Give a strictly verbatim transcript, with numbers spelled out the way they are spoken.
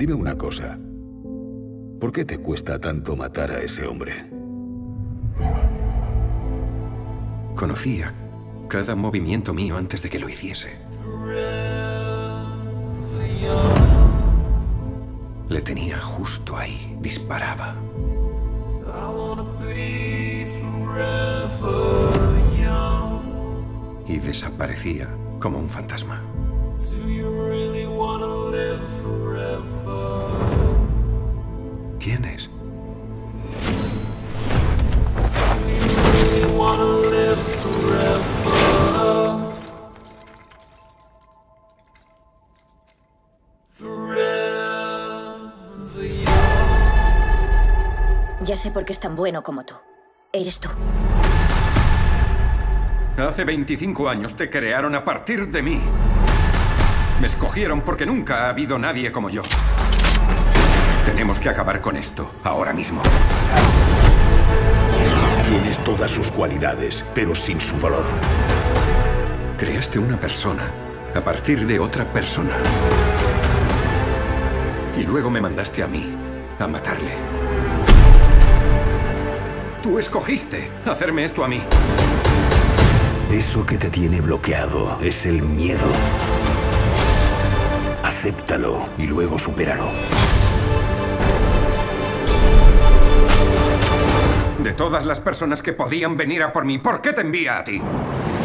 Dime una cosa. ¿Por qué te cuesta tanto matar a ese hombre? Conocía cada movimiento mío antes de que lo hiciese. Le tenía justo ahí. Disparaba. Y desaparecía como un fantasma. ¿Quién es? Ya sé por qué es tan bueno como tú. Eres tú. Hace veinticinco años te crearon a partir de mí. Me escogieron porque nunca ha habido nadie como yo. Tenemos que acabar con esto, ahora mismo. Tienes todas sus cualidades, pero sin su valor. Creaste una persona a partir de otra persona. Y luego me mandaste a mí a matarle. Tú escogiste hacerme esto a mí. Eso que te tiene bloqueado es el miedo. Acéptalo y luego supéralo. De todas las personas que podían venir a por mí, ¿por qué te envía a ti?